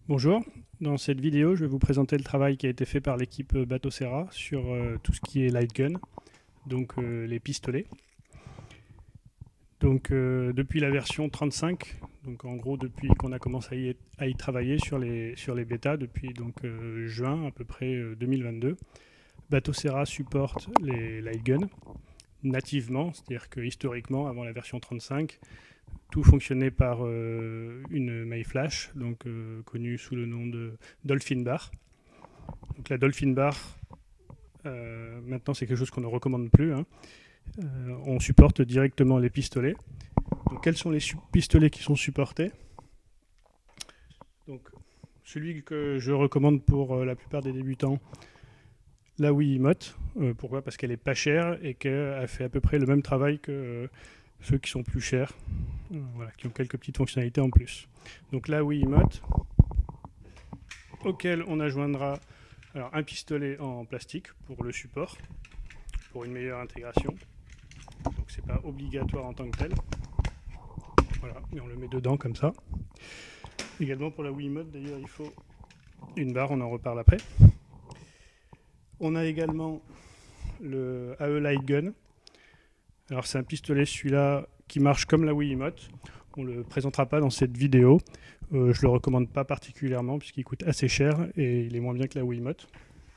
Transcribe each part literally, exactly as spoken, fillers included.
Bonjour, dans cette vidéo je vais vous présenter le travail qui a été fait par l'équipe Batocera sur euh, tout ce qui est light gun, donc euh, les pistolets. Donc euh, depuis la version trente-cinq, donc en gros depuis qu'on a commencé à y, à y travailler sur les, sur les bêtas, depuis donc, euh, juin à peu près euh, deux mille vingt-deux, Batocera supporte les light guns nativement, c'est-à-dire que historiquement avant la version trente-cinq, tout fonctionnait par euh, une maille flash, donc euh, connue sous le nom de Dolphin Bar. Donc la Dolphin Bar, euh, maintenant c'est quelque chose qu'on ne recommande plus. Hein. Euh, on supporte directement les pistolets. Donc quels sont les pistolets qui sont supportés? Donc celui que je recommande pour euh, la plupart des débutants, la Wiimote. Euh, pourquoi? Parce qu'elle est pas chère et qu'elle fait à peu près le même travail que euh, ceux qui sont plus chers, euh, voilà, qui ont quelques petites fonctionnalités en plus. Donc la Wiimote, auquel on adjoindra alors, un pistolet en plastique pour le support, pour une meilleure intégration. Donc c'est pas obligatoire en tant que tel. Voilà, mais on le met dedans comme ça. Également pour la Wiimote, d'ailleurs, il faut une barre, on en reparle après. On a également le A E Light Gun. Alors c'est un pistolet, celui-là, qui marche comme la Wiimote. On ne le présentera pas dans cette vidéo. Euh, je ne le recommande pas particulièrement puisqu'il coûte assez cher et il est moins bien que la Wiimote.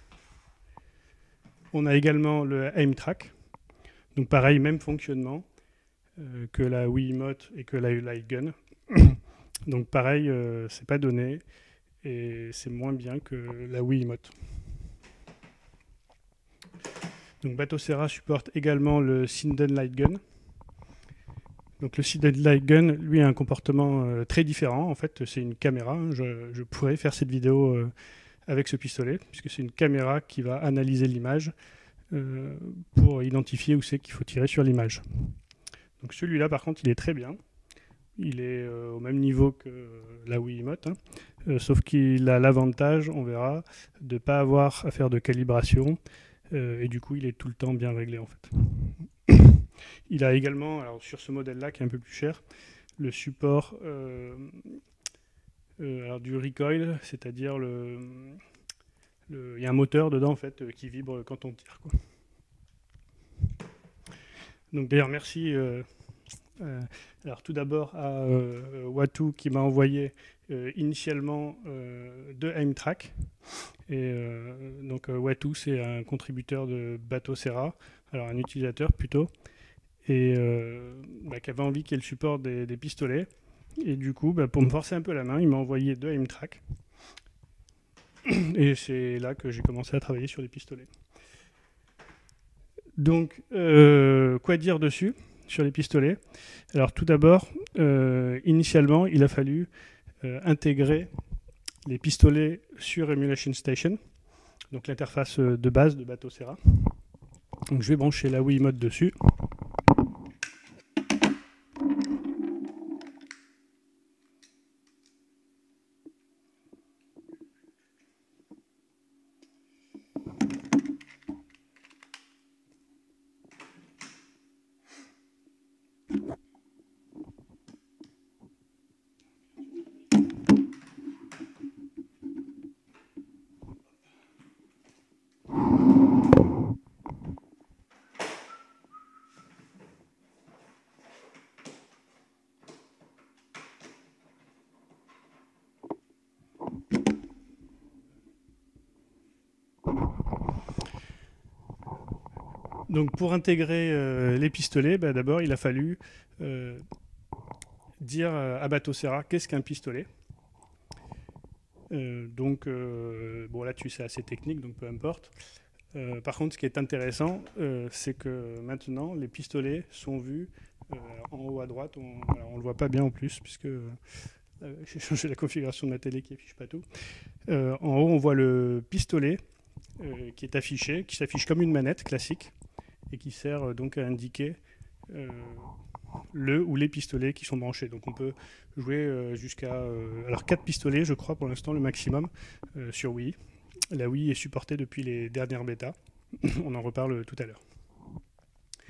On a également le Aim Track. Donc pareil, même fonctionnement euh, que la Wiimote et que la Light Gun. Donc pareil, euh, c'est pas donné et c'est moins bien que la Wiimote. Donc Batocera supporte également le Sinden Light Gun. Donc le Sinden Light Gun, lui, a un comportement euh, très différent. En fait, c'est une caméra. Je, je pourrais faire cette vidéo euh, avec ce pistolet, puisque c'est une caméra qui va analyser l'image euh, pour identifier où c'est qu'il faut tirer sur l'image. Donc celui-là, par contre, il est très bien. Il est euh, au même niveau que la Wiimote, hein, euh, sauf qu'il a l'avantage, on verra, de ne pas avoir à faire de calibration, euh, et du coup, il est tout le temps bien réglé, en fait. Il a également, alors sur ce modèle-là, qui est un peu plus cher, le support euh, euh, alors du recoil, c'est-à-dire le, le, il y a un moteur dedans, en fait, euh, qui vibre quand on tire, quoi. Donc d'ailleurs, merci... Euh, Euh, alors tout d'abord à euh, Watu qui m'a envoyé euh, initialement euh, deux AimTrack. Et euh, donc euh, Watu c'est un contributeur de Batocera, alors un utilisateur plutôt, et euh, bah, qui avait envie qu'il y ait le support des, des pistolets. Et du coup, bah, pour me forcer un peu la main, il m'a envoyé deux AimTrack. Et c'est là que j'ai commencé à travailler sur les pistolets. Donc, euh, quoi dire dessus sur les pistolets? Alors tout d'abord, euh, initialement, il a fallu euh, intégrer les pistolets sur Emulation Station, donc l'interface de base de Batocera. Donc je vais brancher la Wiimote dessus. Donc pour intégrer euh, les pistolets, bah, d'abord il a fallu euh, dire à Batocera qu'est-ce qu'un pistolet. Euh, donc euh, bon là-dessus c'est assez technique, donc peu importe. Euh, par contre, ce qui est intéressant, euh, c'est que maintenant les pistolets sont vus euh, en haut à droite. On, alors, on le voit pas bien en plus puisque euh, j'ai changé la configuration de ma télé qui affiche pas tout. Euh, en haut, on voit le pistolet euh, qui est affiché, qui s'affiche comme une manette classique et qui sert euh, donc à indiquer euh, le ou les pistolets qui sont branchés. Donc on peut jouer euh, jusqu'à euh, alors quatre pistolets, je crois pour l'instant le maximum euh, sur Wii. La Wii est supportée depuis les dernières bêtas. On en reparle tout à l'heure.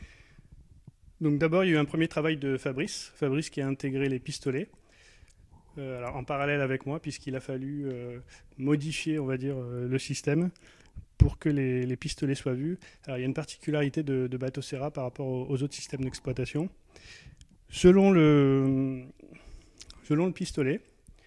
Donc d'abord, il y a eu un premier travail de Fabrice. Fabrice qui a intégré les pistolets. euh, alors, en parallèle avec moi, puisqu'il a fallu euh, modifier, on va dire, euh, le système pour que les, les pistolets soient vus. Alors, il y a une particularité de, de Batocera par rapport aux, aux autres systèmes d'exploitation. Selon le, selon le pistolet,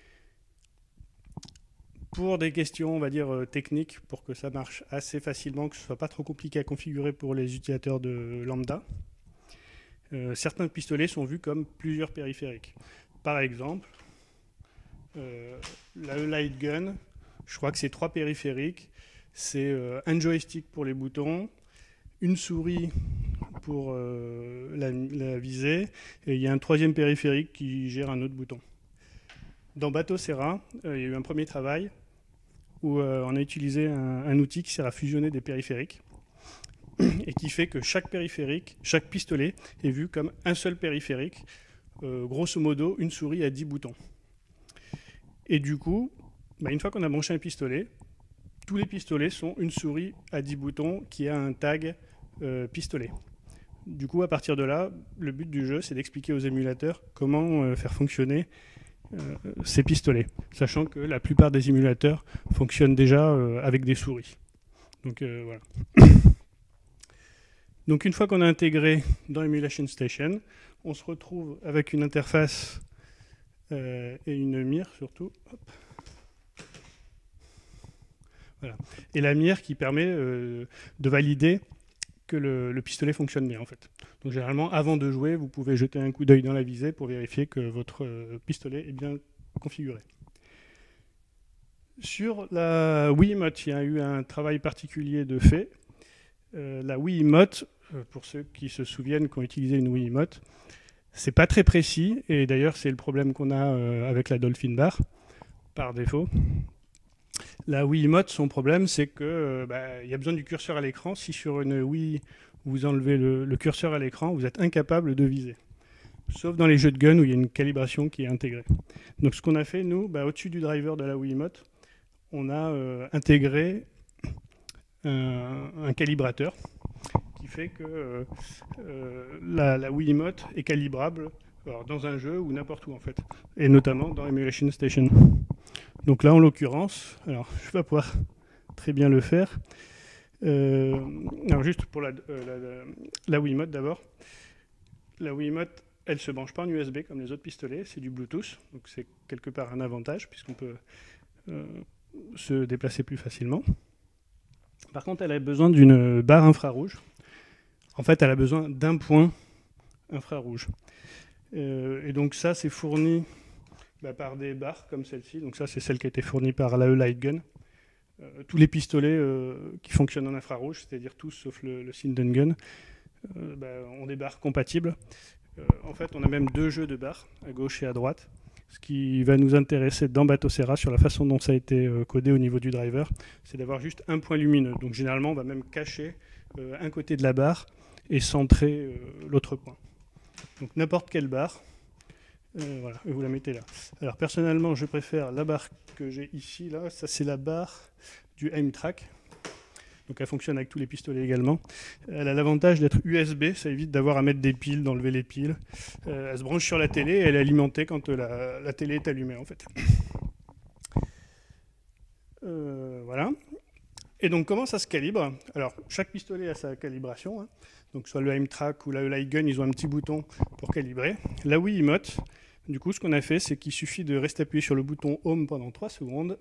pour des questions, on va dire, euh, techniques, pour que ça marche assez facilement, que ce ne soit pas trop compliqué à configurer pour les utilisateurs de lambda, euh, certains pistolets sont vus comme plusieurs périphériques. Par exemple, euh, la Light Gun, je crois que c'est trois périphériques. C'est euh, un joystick pour les boutons, une souris pour euh, la, la visée, et il y a un troisième périphérique qui gère un autre bouton. Dans Batocera, euh, il y a eu un premier travail où euh, on a utilisé un, un outil qui sert à fusionner des périphériques et qui fait que chaque périphérique, chaque pistolet est vu comme un seul périphérique, euh, grosso modo une souris à dix boutons. Et du coup, bah, une fois qu'on a branché un pistolet, tous les pistolets sont une souris à dix boutons qui a un tag euh, pistolet. Du coup, à partir de là, le but du jeu, c'est d'expliquer aux émulateurs comment euh, faire fonctionner euh, ces pistolets, sachant que la plupart des émulateurs fonctionnent déjà euh, avec des souris. Donc euh, voilà. Donc une fois qu'on a intégré dans Emulation Station, on se retrouve avec une interface euh, et une mire surtout. Hop. Voilà. Et la mire qui permet euh, de valider que le, le pistolet fonctionne bien en fait. Donc généralement, avant de jouer, vous pouvez jeter un coup d'œil dans la visée pour vérifier que votre euh, pistolet est bien configuré. Sur la Wiimote, il y a eu un travail particulier de fait. Euh, la Wiimote, euh, pour ceux qui se souviennent qu'on utilisait une Wiimote, c'est pas très précis, et d'ailleurs c'est le problème qu'on a euh, avec la Dolphin Bar, par défaut. La Wiimote, son problème, c'est que euh, bah, y a besoin du curseur à l'écran. Si sur une Wii, vous enlevez le, le curseur à l'écran, vous êtes incapable de viser. Sauf dans les jeux de gun où il y a une calibration qui est intégrée. Donc ce qu'on a fait, nous, bah, au-dessus du driver de la Wiimote, on a euh, intégré un, un calibrateur qui fait que euh, euh, la, la Wiimote est calibrable alors, dans un jeu ou n'importe où en fait, et notamment dans Emulation Station. Donc là, en l'occurrence, alors je vais pas pouvoir très bien le faire. Euh, alors juste pour la, euh, la, la, la Wiimote d'abord. La Wiimote, elle se branche pas en U S B comme les autres pistolets, c'est du Bluetooth, donc c'est quelque part un avantage puisqu'on peut euh, se déplacer plus facilement. Par contre, elle a besoin d'une barre infrarouge. En fait, elle a besoin d'un point infrarouge. Euh, et donc ça, c'est fourni bah, par des barres comme celle-ci. Donc ça, c'est celle qui a été fournie par l'A E Light Gun. Euh, tous les pistolets euh, qui fonctionnent en infrarouge, c'est-à-dire tous sauf le, le Sinden Gun, euh, bah, ont des barres compatibles. Euh, en fait, on a même deux jeux de barres, à gauche et à droite. Ce qui va nous intéresser dans Batocera sur la façon dont ça a été euh, codé au niveau du driver, c'est d'avoir juste un point lumineux. Donc généralement, on va même cacher euh, un côté de la barre et centrer euh, l'autre point. Donc n'importe quelle barre, euh, voilà, et vous la mettez là. Alors personnellement, je préfère la barre que j'ai ici, là. Ça, c'est la barre du Aim Track. Donc elle fonctionne avec tous les pistolets également. Elle a l'avantage d'être U S B, ça évite d'avoir à mettre des piles, d'enlever les piles. Euh, elle se branche sur la télé et elle est alimentée quand la, la télé est allumée en fait. Euh, voilà. Et donc comment ça se calibre? Alors chaque pistolet a sa calibration. Hein. Donc soit le Aim Track ou la Light Gun, ils ont un petit bouton pour calibrer. La Wiimote, du coup ce qu'on a fait, c'est qu'il suffit de rester appuyé sur le bouton Home pendant trois secondes.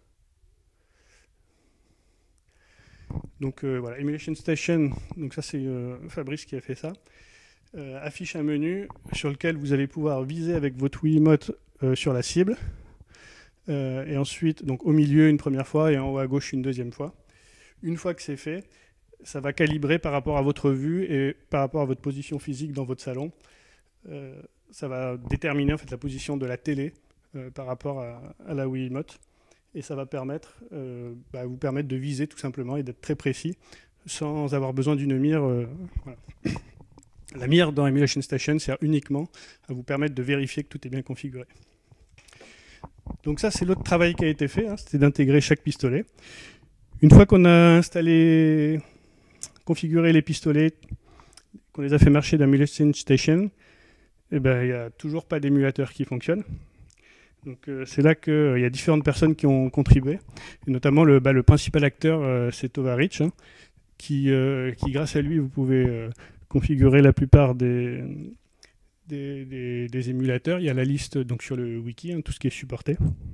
Donc euh, voilà, Emulation Station, donc ça c'est euh, Fabrice qui a fait ça, euh, affiche un menu sur lequel vous allez pouvoir viser avec votre Wiimote euh, sur la cible, euh, et ensuite donc au milieu une première fois et en haut à gauche une deuxième fois. Une fois que c'est fait, ça va calibrer par rapport à votre vue et par rapport à votre position physique dans votre salon. Euh, ça va déterminer en fait la position de la télé euh, par rapport à, à la Wiimote. Et ça va permettre, euh, bah, vous permettre de viser tout simplement et d'être très précis sans avoir besoin d'une mire. Euh, voilà. La mire dans Emulation Station sert uniquement à vous permettre de vérifier que tout est bien configuré. Donc ça, c'est l'autre travail qui a été fait, hein, c'était d'intégrer chaque pistolet. Une fois qu'on a installé, configuré les pistolets, qu'on les a fait marcher dans Emulation Station, eh ben, il n'y a toujours pas d'émulateur qui fonctionne. Donc euh, c'est là qu'il euh, y a différentes personnes qui ont contribué, et notamment le, bah, le principal acteur, euh, c'est Tovarich, hein, qui, euh, qui, grâce à lui, vous pouvez euh, configurer la plupart des, des, des, des émulateurs. Il y a la liste donc, sur le wiki, hein, tout ce qui est supporté.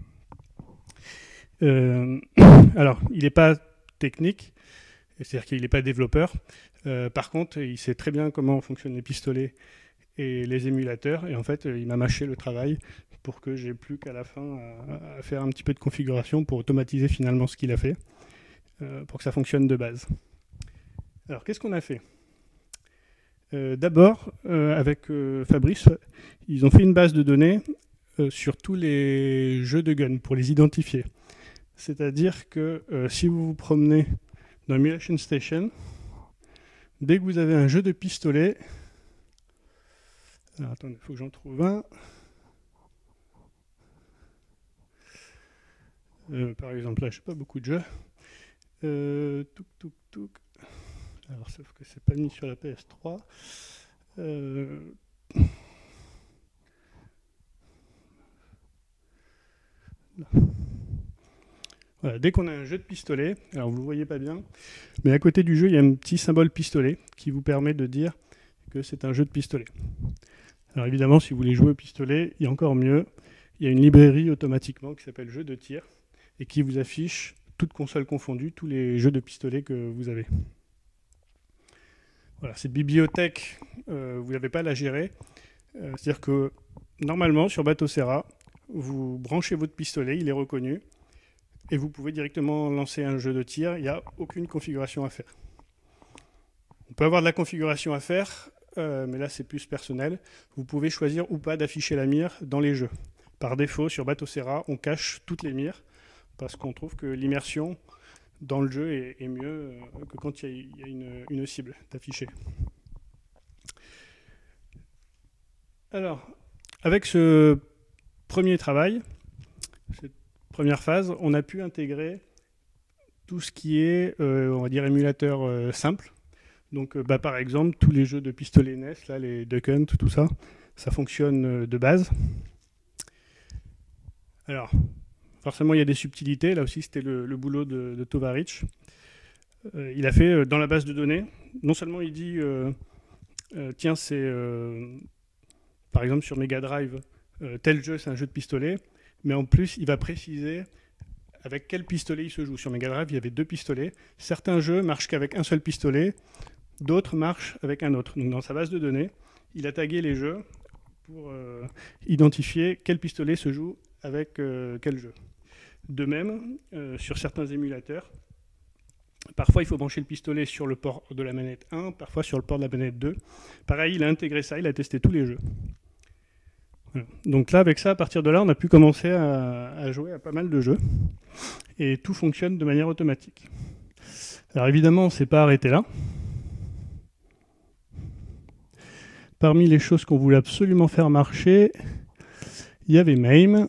Euh, alors, il n'est pas technique, c'est-à-dire qu'il n'est pas développeur. Euh, par contre, il sait très bien comment fonctionnent les pistolets et les émulateurs. Et en fait, il m'a mâché le travail pour que j'ai plus qu'à la fin à, à faire un petit peu de configuration pour automatiser finalement ce qu'il a fait, euh, pour que ça fonctionne de base. Alors, qu'est-ce qu'on a fait ? euh, D'abord, euh, avec euh, Fabrice, ils ont fait une base de données euh, sur tous les jeux de gun pour les identifier. C'est-à-dire que euh, si vous vous promenez dans Emulation Station, dès que vous avez un jeu de pistolet, alors attendez, il faut que j'en trouve un. Euh, par exemple, là, je n'ai pas beaucoup de jeux. Euh, touk, touk, touk. Alors, sauf que c'est pas mis sur la P S trois. Euh... Voilà, dès qu'on a un jeu de pistolet, alors vous ne le voyez pas bien, mais à côté du jeu, il y a un petit symbole pistolet qui vous permet de dire que c'est un jeu de pistolet. Alors évidemment, si vous voulez jouer au pistolet, il y a encore mieux. Il y a une librairie automatiquement qui s'appelle Jeux de tir et qui vous affiche, toutes consoles confondues, tous les jeux de pistolet que vous avez. Voilà, cette bibliothèque, euh, vous n'avez pas à la gérer. Euh, c'est-à-dire que normalement, sur Batocera, vous branchez votre pistolet, il est reconnu, et vous pouvez directement lancer un jeu de tir. Il n'y a aucune configuration à faire. On peut avoir de la configuration à faire, euh, mais là c'est plus personnel. Vous pouvez choisir ou pas d'afficher la mire dans les jeux. Par défaut, sur Batocera, on cache toutes les mires, parce qu'on trouve que l'immersion dans le jeu est, est mieux que quand il y a, y a une, une cible d'afficher. Alors, avec ce premier travail, cette première phase, on a pu intégrer tout ce qui est, euh, on va dire, émulateur euh, simple. Donc, euh, bah, par exemple, tous les jeux de pistolet N E S, là, les Duck Hunt, tout ça, ça fonctionne euh, de base. Alors, forcément, il y a des subtilités. Là aussi, c'était le, le boulot de, de Tovarich. Euh, il a fait, euh, dans la base de données, non seulement il dit, euh, euh, tiens, c'est, euh, par exemple, sur Mega Drive, euh, tel jeu, c'est un jeu de pistolet, mais en plus, il va préciser avec quel pistolet il se joue. Sur Mega Drive, il y avait deux pistolets. Certains jeux marchent qu'avec un seul pistolet, d'autres marchent avec un autre. Donc, dans sa base de données, il a tagué les jeux pour euh, identifier quel pistolet se joue avec euh, quel jeu. De même, euh, sur certains émulateurs, parfois il faut brancher le pistolet sur le port de la manette un, parfois sur le port de la manette deux. Pareil, il a intégré ça, il a testé tous les jeux. Voilà. Donc là, avec ça, à partir de là, on a pu commencer à, à jouer à pas mal de jeux. Et tout fonctionne de manière automatique. Alors évidemment, on ne s'est pas arrêté là. Parmi les choses qu'on voulait absolument faire marcher, il y avait MAME.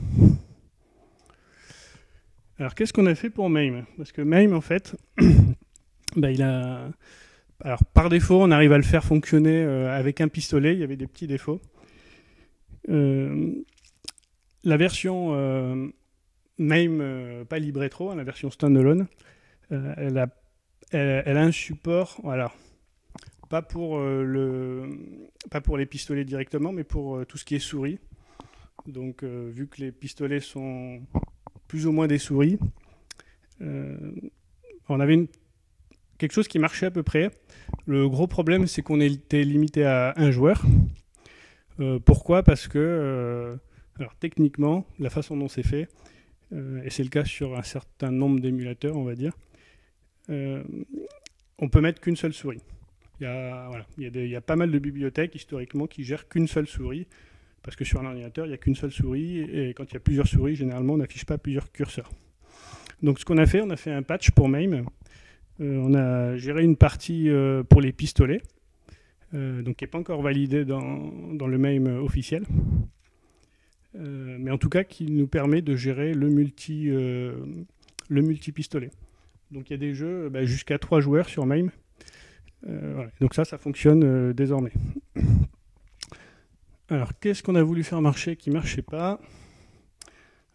Alors, qu'est-ce qu'on a fait pour MAME ? Parce que MAME, en fait, bah, il a... Alors, par défaut, on arrive à le faire fonctionner euh, avec un pistolet. Il y avait des petits défauts. Euh, la version euh, MAME, euh, pas Libretro, hein, la version standalone, euh, elle, a, elle, elle a un support, voilà, pas pour, euh, le, pas pour les pistolets directement, mais pour euh, tout ce qui est souris. Donc, euh, vu que les pistolets sont plus ou moins des souris, euh, on avait une, quelque chose qui marchait à peu près. Le gros problème, c'est qu'on était limité à un joueur. Euh, pourquoi ? Parce que, euh, alors techniquement, la façon dont c'est fait, euh, et c'est le cas sur un certain nombre d'émulateurs, on va dire, euh, on peut mettre qu'une seule souris. Il y a, voilà, il y a des, il y a pas mal de bibliothèques historiquement qui gèrent qu'une seule souris, parce que sur un ordinateur, il n'y a qu'une seule souris, et quand il y a plusieurs souris, généralement, on n'affiche pas plusieurs curseurs. Donc ce qu'on a fait, on a fait un patch pour MAME. Euh, on a géré une partie euh, pour les pistolets, euh, donc qui n'est pas encore validée dans, dans le MAME officiel, euh, mais en tout cas qui nous permet de gérer le multi, euh, le multi-pistolet. Donc il y a des jeux bah, jusqu'à trois joueurs sur MAME. Euh, voilà. Donc ça, ça fonctionne euh, désormais. Alors, qu'est-ce qu'on a voulu faire marcher qui ne marchait pas ?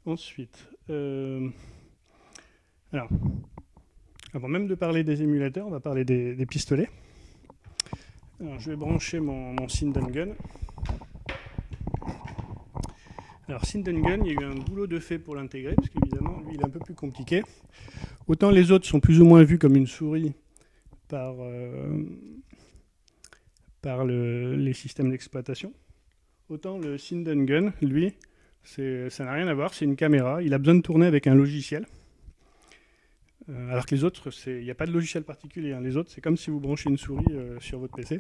Ensuite, euh, alors, avant même de parler des émulateurs, on va parler des, des pistolets. Alors, je vais brancher mon, mon Sinden Gun. Alors, Sinden Gun, il y a eu un boulot de fait pour l'intégrer, parce qu'évidemment, lui, il est un peu plus compliqué. Autant les autres sont plus ou moins vus comme une souris par, euh, par le, les systèmes d'exploitation. Autant le Sinden Gun, lui, ça n'a rien à voir, c'est une caméra. Il a besoin de tourner avec un logiciel. Euh, alors que les autres, il n'y a pas de logiciel particulier. Hein. Les autres, c'est comme si vous branchez une souris euh, sur votre P C.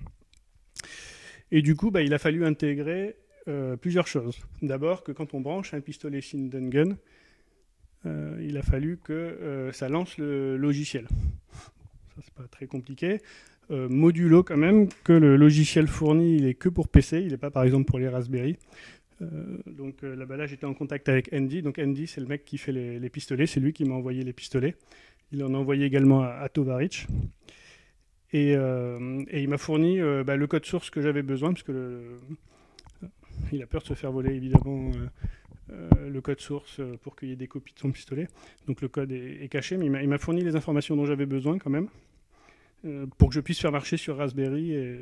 Et du coup, bah, il a fallu intégrer euh, plusieurs choses. D'abord, que quand on branche un pistolet Sinden Gun, euh, il a fallu que euh, ça lance le logiciel. Ça, c'est pas très compliqué. Euh, modulo quand même que le logiciel fourni, il est que pour P C, il n'est pas par exemple pour les Raspberry. Euh, donc euh, là-bas, là, j'étais en contact avec Andy. Donc Andy, c'est le mec qui fait les, les pistolets, c'est lui qui m'a envoyé les pistolets. Il en a envoyé également à, à Tovarich. Et, euh, et il m'a fourni euh, bah, le code source que j'avais besoin, parce que le, il a peur de se faire voler évidemment euh, euh, le code source pour qu'il y ait des copies de son pistolet. Donc le code est, est caché, mais il m'a fourni les informations dont j'avais besoin quand même, euh, pour que je puisse faire marcher sur Raspberry et,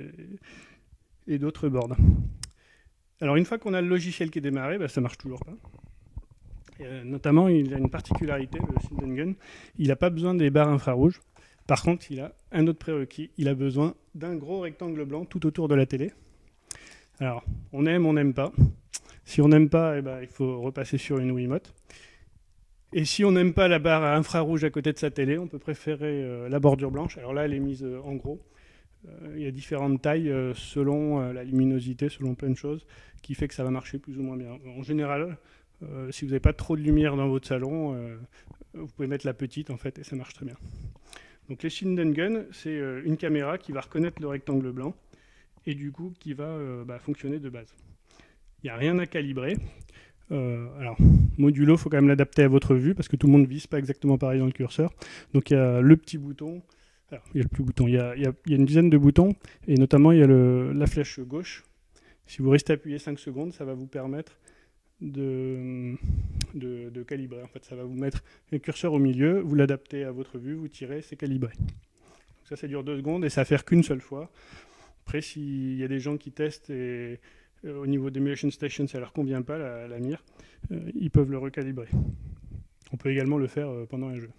et d'autres boards. Alors une fois qu'on a le logiciel qui est démarré, bah, ça ne marche toujours pas. Et, euh, notamment, il a une particularité, le Sinden Gun, il n'a pas besoin des barres infrarouges. Par contre, il a un autre prérequis, il a besoin d'un gros rectangle blanc tout autour de la télé. Alors, on aime, on n'aime pas. Si on n'aime pas, eh ben, il faut repasser sur une Wiimote. Et si on n'aime pas la barre infrarouge à côté de sa télé, on peut préférer euh, la bordure blanche. Alors là, elle est mise euh, en gros. Euh, il y a différentes tailles euh, selon euh, la luminosité, selon plein de choses, qui fait que ça va marcher plus ou moins bien. En général, euh, si vous n'avez pas trop de lumière dans votre salon, euh, vous pouvez mettre la petite en fait et ça marche très bien. Donc les Sinden Gun, c'est euh, une caméra qui va reconnaître le rectangle blanc et du coup qui va euh, bah, fonctionner de base. Il n'y a rien à calibrer. Euh, alors, modulo, il faut quand même l'adapter à votre vue parce que tout le monde ne vise pas exactement pareil dans le curseur. Donc il y a le petit bouton. Alors, il y a le plus bouton, il y a, il y a, il y a une dizaine de boutons, et notamment il y a le, la flèche gauche. Si vous restez appuyé cinq secondes, ça va vous permettre de, de, de calibrer. En fait, ça va vous mettre le curseur au milieu, vous l'adaptez à votre vue, vous tirez, c'est calibré. Donc ça, ça dure deux secondes et ça va faire qu'une seule fois. Après, s'il y a des gens qui testent et euh, au niveau d'Emulation Station, ça ne leur convient pas, la, la mire, euh, ils peuvent le recalibrer. On peut également le faire euh, pendant un jeu.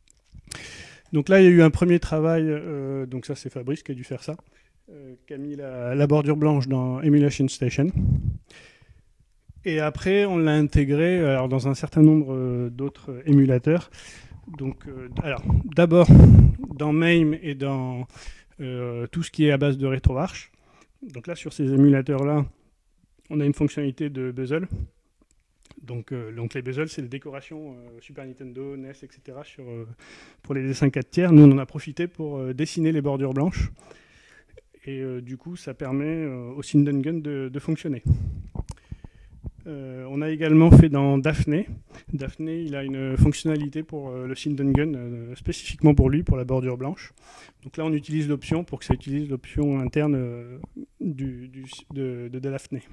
Donc là, il y a eu un premier travail, euh, donc ça c'est Fabrice qui a dû faire ça, euh, qui a mis la, la bordure blanche dans Emulation Station. Et après, on l'a intégré alors, dans un certain nombre euh, d'autres émulateurs. Donc, euh, alors, d'abord dans MAME et dans euh, tout ce qui est à base de RetroArch. Donc là, sur ces émulateurs-là, on a une fonctionnalité de bezel. Donc, euh, donc les bezels, c'est les décorations euh, Super Nintendo, N E S, et cetera sur, euh, pour les dessins quatre tiers. Nous, on en a profité pour euh, dessiner les bordures blanches. Et euh, du coup, ça permet euh, au Sinden Gun de, de fonctionner. Euh, on a également fait dans Daphné. Daphné, il a une fonctionnalité pour euh, le Sinden Gun, euh, spécifiquement pour lui, pour la bordure blanche. Donc là, on utilise l'option pour que ça utilise l'option interne euh, du, du, de, de Daphné.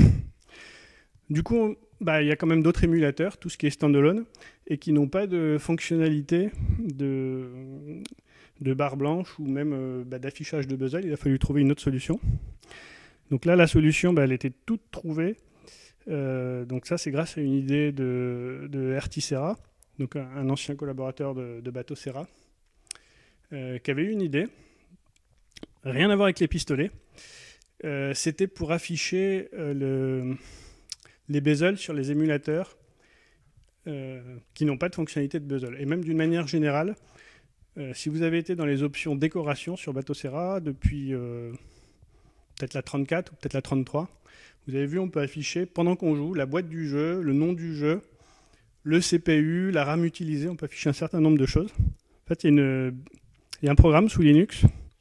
Du coup, bah, y a quand même d'autres émulateurs, tout ce qui est standalone, et qui n'ont pas de fonctionnalité de, de barre blanche ou même euh, bah, d'affichage de bezel. Il a fallu trouver une autre solution. Donc là, la solution, bah, elle était toute trouvée. Euh, donc ça, c'est grâce à une idée de, de R T Serra, donc un, un ancien collaborateur de, de Bateau Serra, euh, qui avait eu une idée. Rien à voir avec les pistolets. Euh, C'était pour afficher euh, le... les bezels sur les émulateurs euh, qui n'ont pas de fonctionnalité de bezel. Et même d'une manière générale, euh, si vous avez été dans les options décoration sur Bateau Serra depuis euh, peut-être la trente-quatre ou peut-être la trente-trois, vous avez vu, on peut afficher, pendant qu'on joue, la boîte du jeu, le nom du jeu, le C P U, la RAM utilisée, on peut afficher un certain nombre de choses. En fait, il y a, une, il y a un programme sous Linux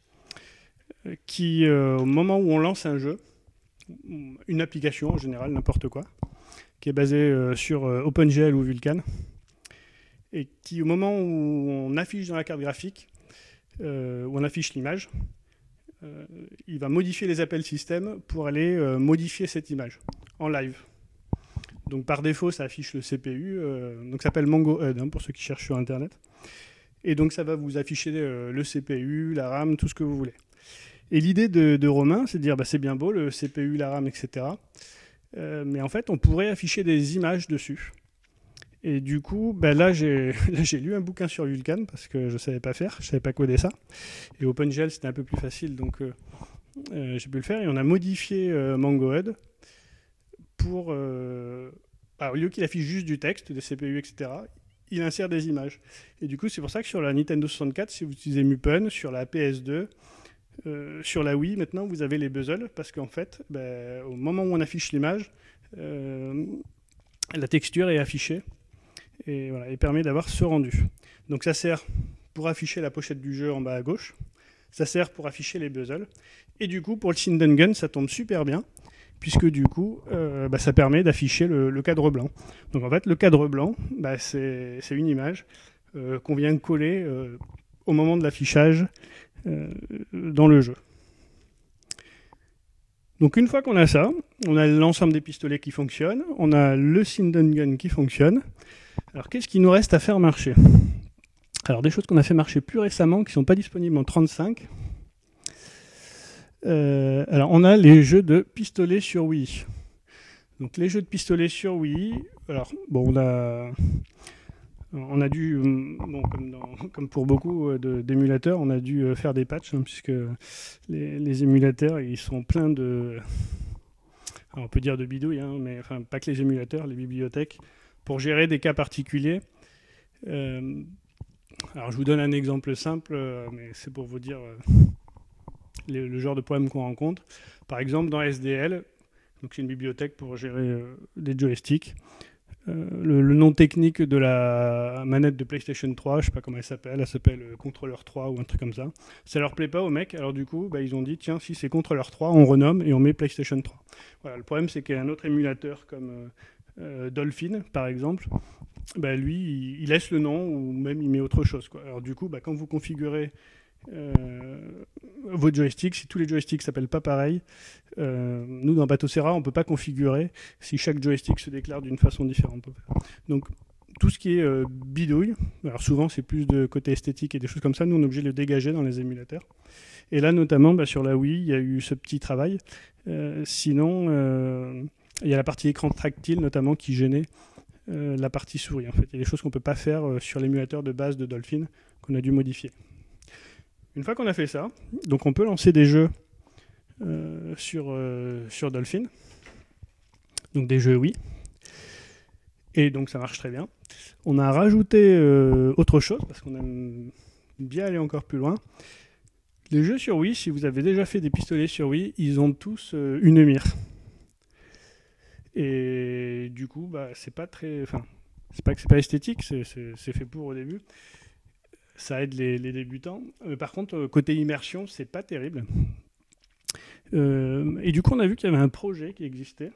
qui, euh, au moment où on lance un jeu, une application en général, n'importe quoi, qui est basée euh, sur euh, OpenGL ou Vulkan, et qui, au moment où on affiche dans la carte graphique, euh, où on affiche l'image, euh, il va modifier les appels système pour aller euh, modifier cette image en live. Donc par défaut, ça affiche le C P U, euh, donc ça s'appelle MangoHud, hein, pour ceux qui cherchent sur Internet. Et donc ça va vous afficher euh, le C P U, la RAM, tout ce que vous voulez. Et l'idée de, de Romain, c'est de dire, bah, c'est bien beau, le C P U, la RAM, et cetera. Euh, mais en fait, on pourrait afficher des images dessus. Et du coup, bah, là, j'ai, là, j'ai lu un bouquin sur Vulkan, parce que je ne savais pas faire, je ne savais pas coder ça. Et OpenGL, c'était un peu plus facile, donc euh, euh, j'ai pu le faire. Et on a modifié euh, MangoHud pour... Euh, bah, au lieu qu'il affiche juste du texte, des C P U, et cetera, il insère des images. Et du coup, c'est pour ça que sur la Nintendo soixante-quatre, si vous utilisez Mupen, sur la P S deux, euh, sur la Wii, maintenant, vous avez les bezel, parce qu'en fait, bah, au moment où on affiche l'image, euh, la texture est affichée, et voilà, et permet d'avoir ce rendu. Donc ça sert pour afficher la pochette du jeu en bas à gauche, ça sert pour afficher les bezel, et du coup, pour le Sinden Gun, ça tombe super bien, puisque du coup, euh, bah, ça permet d'afficher le, le cadre blanc. Donc en fait, le cadre blanc, bah, c'est, c'est une image euh, qu'on vient coller euh, au moment de l'affichage euh, dans le jeu. Donc une fois qu'on a ça, on a l'ensemble des pistolets qui fonctionnent, on a le Sinden Gun qui fonctionne. Alors qu'est-ce qu'il nous reste à faire marcher? Alors des choses qu'on a fait marcher plus récemment, qui ne sont pas disponibles en trente-cinq. Euh, alors, on a les jeux de pistolet sur Wii. Donc, les jeux de pistolet sur Wii. Alors, bon, on a, on a dû, bon, comme, dans, comme pour beaucoup de, d'émulateurs, on a dû faire des patchs, hein, puisque les, les émulateurs, ils sont pleins de, alors on peut dire de bidouilles, hein, mais enfin, pas que les émulateurs, les bibliothèques, pour gérer des cas particuliers. Euh, alors, je vous donne un exemple simple, mais c'est pour vous dire. Euh, Le, le genre de problème qu'on rencontre. Par exemple, dans S D L, donc c'est une bibliothèque pour gérer euh, des joysticks. Euh, le, le nom technique de la manette de PlayStation trois, je ne sais pas comment elle s'appelle, elle s'appelle euh, Controller trois ou un truc comme ça. Ça leur plaît pas aux mecs, alors du coup, bah, ils ont dit, tiens, si c'est Controller trois, on renomme et on met PlayStation trois. Voilà, le problème, c'est qu'il y a un autre émulateur comme euh, euh, Dolphin, par exemple. Bah, lui, il, il laisse le nom ou même il met autre chose, quoi. Alors du coup, bah, quand vous configurez Euh, vos joysticks, si tous les joysticks s'appellent pas pareil, euh, nous dans Batocera on peut pas configurer si chaque joystick se déclare d'une façon différente. Donc tout ce qui est euh, bidouille, alors souvent c'est plus de côté esthétique et des choses comme ça, nous on est obligé de le dégager dans les émulateurs. Et là notamment bah, sur la Wii il y a eu ce petit travail. Euh, sinon euh, il y a la partie écran tactile notamment qui gênait euh, la partie souris. En fait, il y a des choses qu'on peut pas faire euh, sur l'émulateur de base de Dolphin qu'on a dû modifier. Une fois qu'on a fait ça, donc on peut lancer des jeux euh, sur, euh, sur Dolphin, donc des jeux Wii, et donc ça marche très bien. On a rajouté euh, autre chose, parce qu'on aime bien aller encore plus loin. Les jeux sur Wii, si vous avez déjà fait des pistolets sur Wii, ils ont tous euh, une mire. Et du coup, bah, c'est pas très... Enfin, c'est pas que c'est pas esthétique, c'est, c'est, c'est fait pour au début. Ça aide les, les débutants. Euh, par contre, côté immersion, c'est pas terrible. Euh, et du coup, on a vu qu'il y avait un projet qui existait.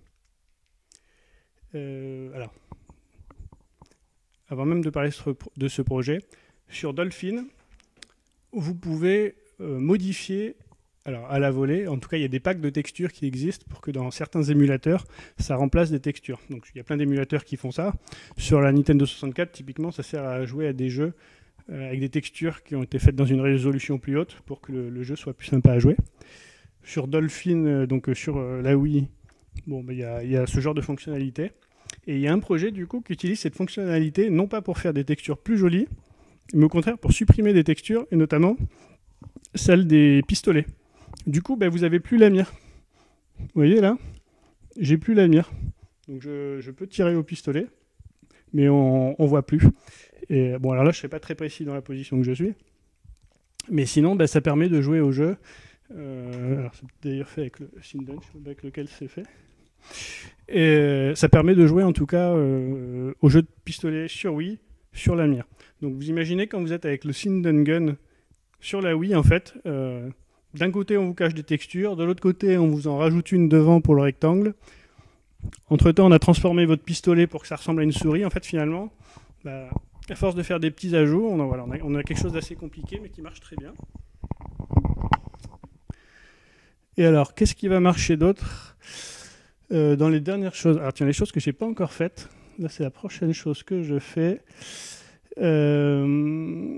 Euh, alors, avant même de parler de ce projet, sur Dolphin, vous pouvez euh, modifier, alors à la volée, en tout cas, il y a des packs de textures qui existent pour que dans certains émulateurs, ça remplace des textures. Donc, il y a plein d'émulateurs qui font ça. Sur la Nintendo soixante-quatre, typiquement, ça sert à jouer à des jeux Euh, avec des textures qui ont été faites dans une résolution plus haute pour que le, le jeu soit plus sympa à jouer. Sur Dolphin, euh, donc euh, sur euh, la Wii, bon, bah, y a, y a ce genre de fonctionnalité. Et il y a un projet du coup qui utilise cette fonctionnalité non pas pour faire des textures plus jolies, mais au contraire pour supprimer des textures, et notamment celle des pistolets. Du coup, bah, vous n'avez plus la mire. Vous voyez là, j'ai plus la mire. Donc je, je peux tirer au pistolet, mais on ne voit plus. Et bon, alors là, je ne serai pas très précis dans la position que je suis. Mais sinon, bah, ça permet de jouer au jeu. Euh, alors, c'est d'ailleurs fait avec le Sinden, je sais pas avec lequel c'est fait. Et ça permet de jouer, en tout cas, euh, au jeu de pistolet sur Wii, sur la mire. Donc, vous imaginez quand vous êtes avec le Sinden Gun sur la Wii, en fait, euh, d'un côté, on vous cache des textures. De l'autre côté, on vous en rajoute une devant pour le rectangle. Entre-temps, on a transformé votre pistolet pour que ça ressemble à une souris. En fait, finalement... Bah, à force de faire des petits ajouts, on a, voilà, on a, on a quelque chose d'assez compliqué, mais qui marche très bien. Et alors, qu'est-ce qui va marcher d'autre ? Euh, dans les dernières choses, alors tiens, les choses que j'ai pas encore faites, là c'est la prochaine chose que je fais. Euh,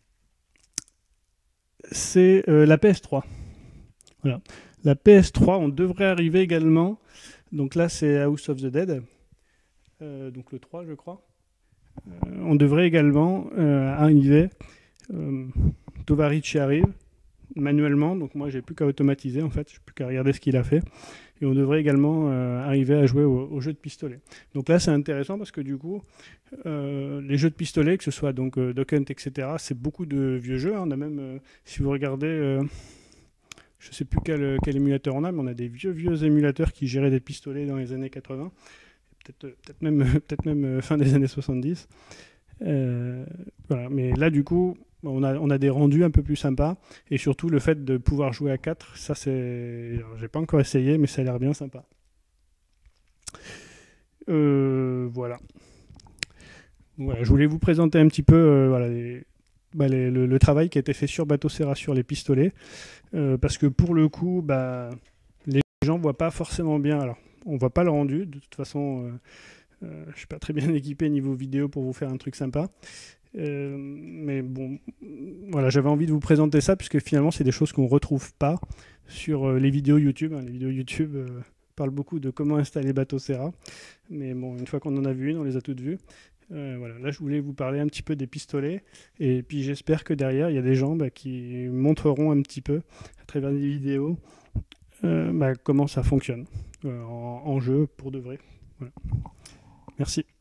c'est euh, la P S trois. Voilà. La P S trois, on devrait arriver également. Donc là, c'est House of the Dead. Euh, donc le trois, je crois. Euh, on devrait également euh, arriver. Euh, Tovarichi arrive manuellement. Donc moi, j'ai plus qu'à automatiser en fait. Je n'ai plus qu'à regarder ce qu'il a fait. Et on devrait également euh, arriver à jouer au, au jeu de pistolet. Donc là, c'est intéressant parce que du coup, euh, les jeux de pistolet, que ce soit donc euh, Duck Hunt, et cetera, c'est beaucoup de vieux jeux. On a même, euh, si vous regardez, euh, je ne sais plus quel, quel émulateur on a, mais on a des vieux vieux émulateurs qui géraient des pistolets dans les années quatre-vingts, peut-être peut-être même, peut-être même euh, fin des années soixante-dix. Euh, voilà. Mais là, du coup, on a, on a des rendus un peu plus sympas. Et surtout, le fait de pouvoir jouer à quatre, ça, c'est. J'ai pas encore essayé, mais ça a l'air bien sympa. Euh, voilà. Voilà. Je voulais vous présenter un petit peu euh, voilà, les, bah, les, le, le travail qui a été fait sur Batocera sur les pistolets. Euh, parce que pour le coup, bah, les gens voient pas forcément bien. Alors, on voit pas le rendu. De toute façon. Euh, Euh, je ne suis pas très bien équipé niveau vidéo pour vous faire un truc sympa. Euh, mais bon, voilà, j'avais envie de vous présenter ça, puisque finalement, c'est des choses qu'on ne retrouve pas sur euh, les vidéos YouTube. Hein. Les vidéos YouTube euh, parlent beaucoup de comment installer Batocera. Mais bon, une fois qu'on en a vu une, on les a toutes vues. Euh, voilà, là, je voulais vous parler un petit peu des pistolets. Et puis, j'espère que derrière, il y a des gens bah, qui montreront un petit peu, à travers des vidéos, euh, bah, comment ça fonctionne euh, en, en jeu pour de vrai. Voilà. Merci.